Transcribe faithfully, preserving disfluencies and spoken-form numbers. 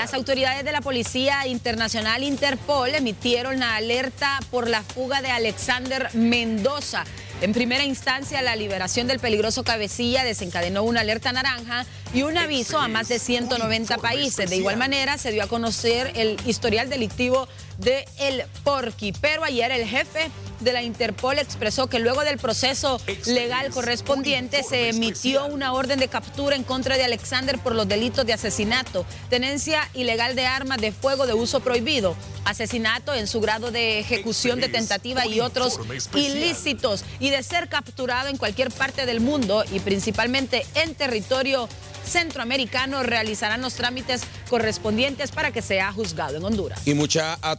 Las autoridades de la Policía Internacional Interpol emitieron la alerta por la fuga de Alexander Mendoza. En primera instancia, la liberación del peligroso cabecilla desencadenó una alerta naranja y un aviso a más de ciento noventa países. De igual manera, se dio a conocer el historial delictivo de El Porky. Pero ayer el jefe de la Interpol expresó que luego del proceso legal correspondiente se emitió una orden de captura en contra de Alexander por los delitos de asesinato, tenencia ilegal de armas de fuego de uso prohibido, asesinato en su grado de ejecución de tentativa y otros ilícitos, y de ser capturado en cualquier parte del mundo y principalmente en territorio centroamericano, realizarán los trámites correspondientes para que sea juzgado en Honduras. Y mucha